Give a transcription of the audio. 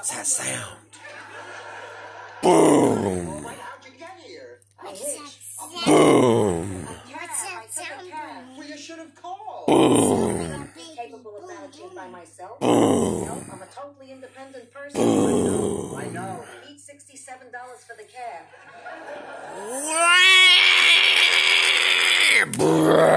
What's that sound? Boom. How'd you get here? Boom. Well, you should have called. Boom. Capable of managing by myself. Boom. No, I'm a totally independent person. Boom. I know. Eat $67 for the cab. Boom.